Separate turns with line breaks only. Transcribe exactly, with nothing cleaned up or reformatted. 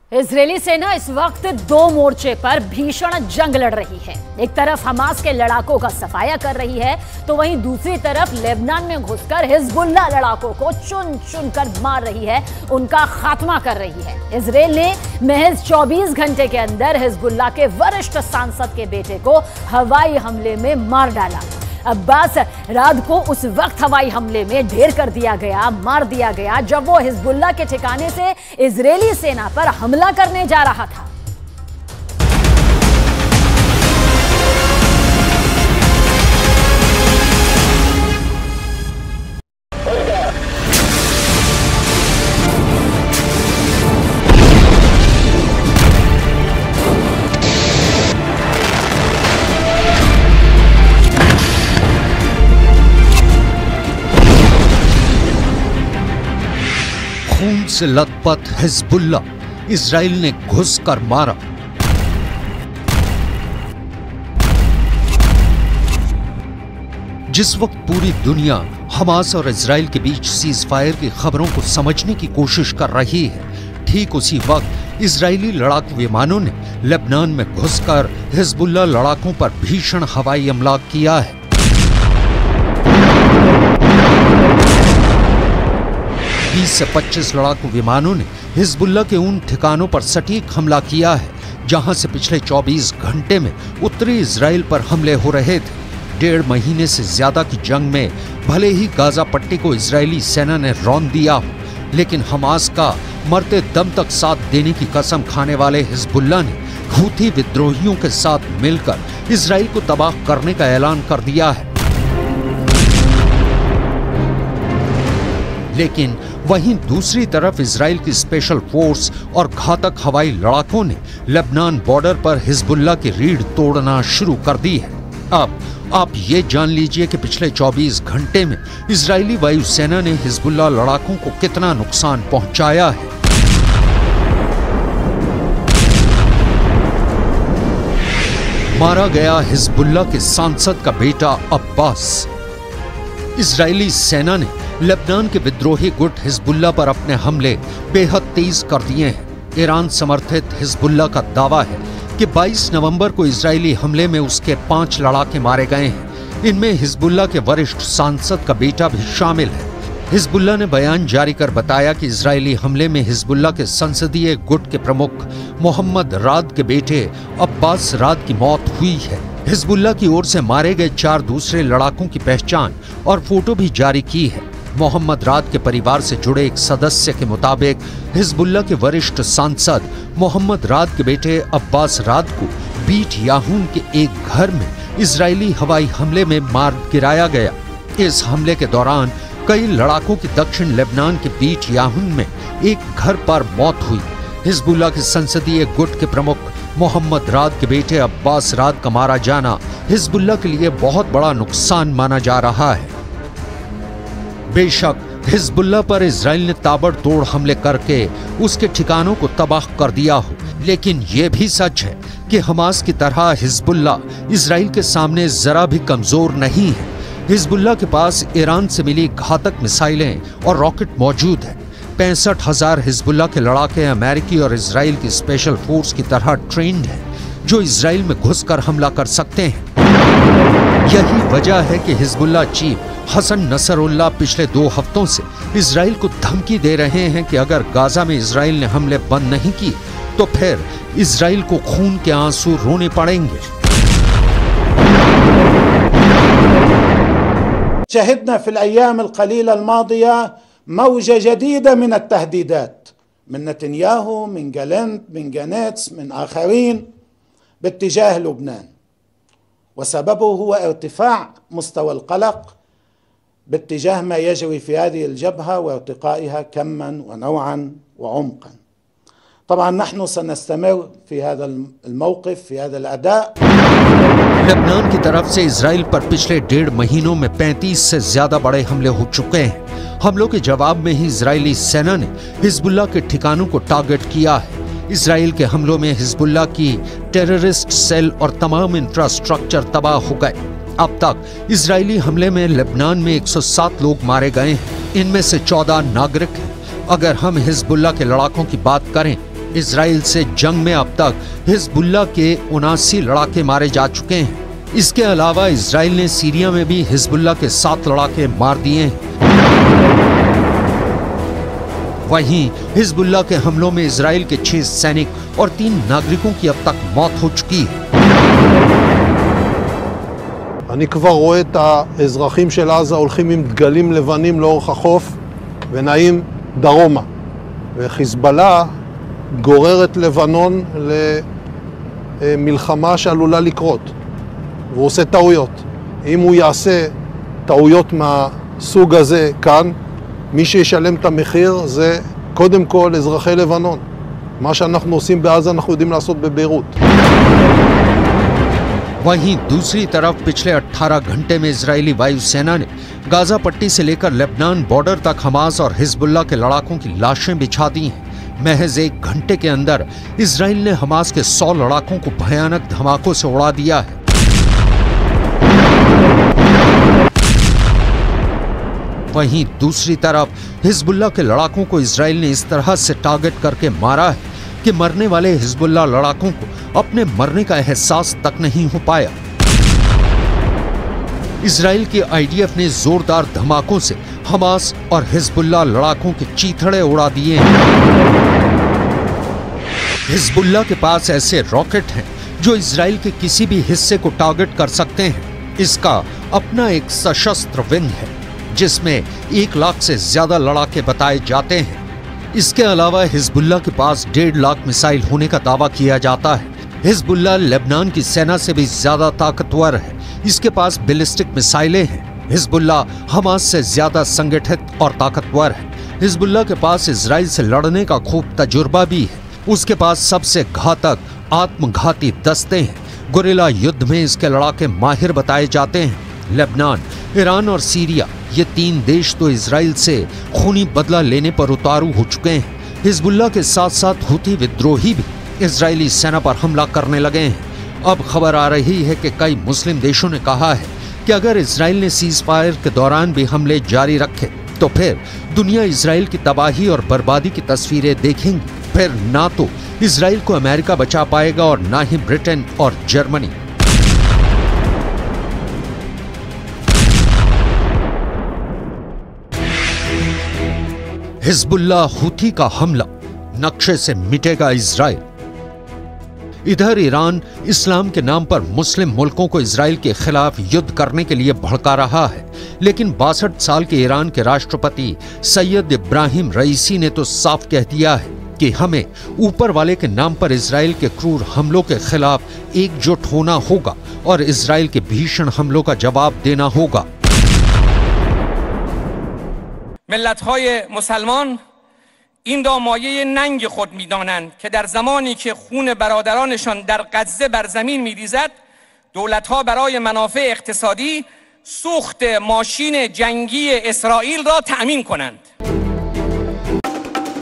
Israeli सेना इस वक्त दो मोर्चे पर भीषण जंग लड़ रही है। एक तरफ हमास के लड़ाकों का सफाया कर रही है, तो वहीं दूसरी तरफ लेबनान में घुसकर हिजबुल्लाह लड़ाकों को चुन चुन कर मार रही है, उनका खात्मा कर रही है। इजरायल ने महज चौबीस घंटे के अंदर हिजबुल्लाह के वरिष्ठ सांसद के बेटे को हवाई हमले में मार डाला। अब्बास राद को उस वक्त हवाई हमले में ढेर कर दिया गया, मार दिया गया, जब वो हिजबुल्लाह के ठिकाने से इजरायली सेना पर हमला करने जा रहा था।
खून से लथपथ हिजबुल्लाह इजराइल ने घुसकर मारा। जिस वक्त पूरी दुनिया हमास और इजराइल के बीच सीज फायर की खबरों को समझने की कोशिश कर रही है, ठीक उसी वक्त इजरायली लड़ाकू विमानों ने लेबनान में घुसकर हिजबुल्लाह लड़ाकों पर भीषण हवाई हमला किया है। बीस से पच्चीस लड़ाकू विमानों ने हिजबुल्लाह के उन ठिकानों पर सटीक हमला किया है जहां से पिछले चौबीस घंटे में उत्तरी इजराइल पर हमले हो रहे थे। डेढ़ महीने से ज्यादा की जंग में भले ही गाजा पट्टी को इजरायली सेना ने रौंद दिया हो, लेकिन हमास का मरते दम तक साथ देने की कसम खाने वाले हिजबुल्लाह ने हूथी विद्रोहियों के साथ मिलकर इजराइल को तबाह करने का ऐलान कर दिया है। लेकिन वहीं दूसरी तरफ इजराइल की स्पेशल फोर्स और घातक हवाई लड़ाकों ने लेबनान बॉर्डर पर हिजबुल्लाह की रीढ़ तोड़ना शुरू कर दी है। अब आप ये जान लीजिए कि पिछले चौबीस घंटे में इजरायली वायुसेना ने हिजबुल्लाह लड़ाकों को कितना नुकसान पहुंचाया है। मारा गया हिजबुल्लाह के सांसद का बेटा अब्बास। इजरायली सेना ने लेबनान के विद्रोही गुट हिजबुल्लाह पर अपने हमले बेहद तेज कर दिए हैं। ईरान समर्थित हिजबुल्लाह का दावा है कि बाईस नवंबर को इजरायली हमले में उसके पांच लड़ाके मारे गए हैं। इनमें हिजबुल्लाह के वरिष्ठ सांसद का बेटा भी शामिल है। हिजबुल्लाह ने बयान जारी कर बताया कि इजरायली हमले में हिजबुल्लाह के संसदीय गुट के प्रमुख मोहम्मद राद के बेटे अब्बास राद की मौत हुई है। हिजबुल्लाह की ओर से मारे गए चार दूसरे लड़ाकों की पहचान और फोटो भी जारी की है। मोहम्मद राद के परिवार से जुड़े एक सदस्य के मुताबिक हिजबुल्लाह के वरिष्ठ सांसद मोहम्मद राद के बेटे अब्बास राद को बीट याहून के एक घर में इजरायली हवाई हमले में मार गिराया गया। इस हमले के दौरान कई लड़ाकों की दक्षिण लेबनान के बीट याहून में एक घर पर मौत हुई। हिजबुल्लाह के संसदीय गुट के प्रमुख मोहम्मद राद के बेटे अब्बास राद का मारा जाना हिजबुल्लाह के लिए बहुत बड़ा नुकसान माना जा रहा है। बेशक हिजबुल्लाह पर इजराइल ने ताबड़तोड़ हमले करके उसके ठिकानों को तबाह कर दिया हो, लेकिन यह भी सच है कि हमास की तरह हिजबुल्लाह इजराइल के सामने जरा भी कमजोर नहीं है। हिजबुल्लाह के पास ईरान से मिली घातक मिसाइलें और रॉकेट मौजूद है। पैंसठ हजार हिजबुल्लाह के लड़ाके अमेरिकी और इजराइल की स्पेशल फोर्स की तरह ट्रेंड है, जो इजराइल में घुसकर हमला कर सकते हैं। यही वजह है कि हिजबुल्लाह चीफ हसन नसरुल्लाह पिछले दो हफ्तों से इजराइल को धमकी दे रहे हैं कि अगर गाजा में इजराइल ने हमले बंद नहीं किए तो फिर इजराइल को खून के आंसू रोने पड़ेंगे।
शहदना फिल अय्याम अल क़लीला अल मादिया मौजा जदीदा मिन अत-तहदीदात मिन नेतन्याहू, मिन गैलेंट, मिन गैनेट्स, मिन आखरीन बित्तिजाह लुबनान, वसबबुहु हुवा इर्तिफाअ मुस्तवा अल-क़लक़ باتجاه ما يجري في هذه الجبهة وارتقائها كما ونوعا وعمقا. طبعا نحن سنستمر في هذا الموقف في هذا الأداء.
लेबनान की तरफ से इजराइल पर पिछले डेढ़ महीनों में पैंतीस से ज्यादा बड़े हमले हो चुके हैं। हमलों के जवाब में ही इजरायली सेना ने हिजबुल्लाह के ठिकानों को टारगेट किया है। इजराइल के हमलों में हिजबुल्लाह की टेररिस्ट सेल और तमाम इंफ्रास्ट्रक्चर तबाह हो गए। अब तक इजरायली हमले में लेबनान में एक सौ सात लोग मारे गए हैं, इनमें से चौदह नागरिक हैं। अगर हम हिजबुल्लाह के लड़ाकों की बात करें इजराइल से जंग में अब तक हिजबुल्लाह के उनासी लड़ाके मारे जा चुके हैं। इसके अलावा इजराइल ने सीरिया में भी हिजबुल्लाह के सात लड़ाके मार दिए हैं। वहीं हिजबुल्लाह के हमलों में इजराइल के छह सैनिक और तीन नागरिकों की अब तक मौत हो चुकी है।
אני כבר רואה את האזרחים של עזה הולכים עם דגלים לבנים לאורך החוף ונעים דרומה. וחיזבאללה גורר את לבנון למלחמה שעלולה לקרות. והוא עושה טעויות. אם הוא יעשה טעויות מהסוג הזה כאן, מי שישלם את המחיר זה קודם כל אזרחי לבנון. מה שאנחנו עושים בעזה אנחנו יודעים לעשות בביירות.
वहीं दूसरी तरफ पिछले अठारह घंटे में इजरायली वायुसेना ने गाजा पट्टी से लेकर लेबनान बॉर्डर तक हमास और हिजबुल्लाह के लड़ाकों की लाशें बिछा दी हैं। महज एक घंटे के अंदर इजराइल ने हमास के सौ लड़ाकों को भयानक धमाकों से उड़ा दिया है। वहीं दूसरी तरफ हिजबुल्लाह के लड़ाकों को इजराइल ने इस तरह से टारगेट करके मारा है कि मरने वाले हिजबुल्लाह लड़ाकों को अपने मरने का एहसास तक नहीं हो पाया। इजराइल की आईडीएफ ने जोरदार धमाकों से हमास और हिजबुल्लाह लड़ाकों के चीथड़े उड़ा दिए हैं। हिजबुल्लाह के पास ऐसे रॉकेट हैं जो इजराइल के किसी भी हिस्से को टारगेट कर सकते हैं। इसका अपना एक सशस्त्र विंग है जिसमें एक लाख से ज्यादा लड़ाके बताए जाते हैं। इसके अलावा हिजबुल्लाह के पास डेढ़ लाख मिसाइल होने का दावा किया जाता है। हिजबुल्लाह लेबनान की सेना से भी ज्यादा ताकतवर है। इसके पास बैलिस्टिक मिसाइलें हैं। हिजबुल्लाह हमास से ज्यादा संगठित और ताकतवर है। हिजबुल्लाह के पास इजराइल से लड़ने का खूब तजुर्बा भी है। उसके पास सबसे घातक आत्मघाती दस्ते हैं। गुरिल्ला युद्ध में इसके लड़ाके माहिर बताए जाते हैं। लेबनान, ईरान और सीरिया ये तीन देश तो इजराइल से खूनी बदला लेने पर उतारू हो चुके हैं। हिजबुल्लाह के साथ साथ हुती विद्रोही भी इजरायली सेना पर हमला करने लगे हैं। अब खबर आ रही है कि कई मुस्लिम देशों ने कहा है कि अगर इजराइल ने सीज फायर के दौरान भी हमले जारी रखे तो फिर दुनिया इजराइल की तबाही और बर्बादी की तस्वीरें देखेंगी। फिर ना तो इजराइल को अमेरिका बचा पाएगा और ना ही ब्रिटेन और जर्मनी। हिजबुल्लाह हुती का हमला, नक्शे से मिटेगा इजराइल। इधर ईरान इस्लाम के नाम पर मुस्लिम मुल्कों को इजराइल के खिलाफ युद्ध करने के लिए भड़का रहा है, लेकिन बासठ साल के ईरान के राष्ट्रपति सैयद इब्राहिम रईसी ने तो साफ कह दिया है कि हमें ऊपर वाले के नाम पर इजराइल के क्रूर हमलों के खिलाफ एकजुट होना होगा और इजराइल के भीषण हमलों का जवाब देना होगा।
ملت‌های مسلمان این را مایه ننگ خود می‌دانند که در زمانی که خون برادرانشان در غزه بر زمین می‌ریزد، دولت‌ها برای منافع اقتصادی سوخت ماشین جنگی اسرائیل را تأمین کنند.